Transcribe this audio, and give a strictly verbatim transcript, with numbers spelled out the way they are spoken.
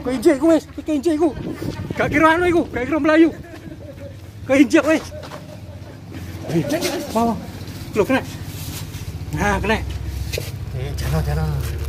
Kau injek aku wes, kau injek aku. Kak kira anu aku, kak kira Melayu. Kau injek wes. Eh, bawa. Lu kena. Nah, kena. Eh, jangan jangan.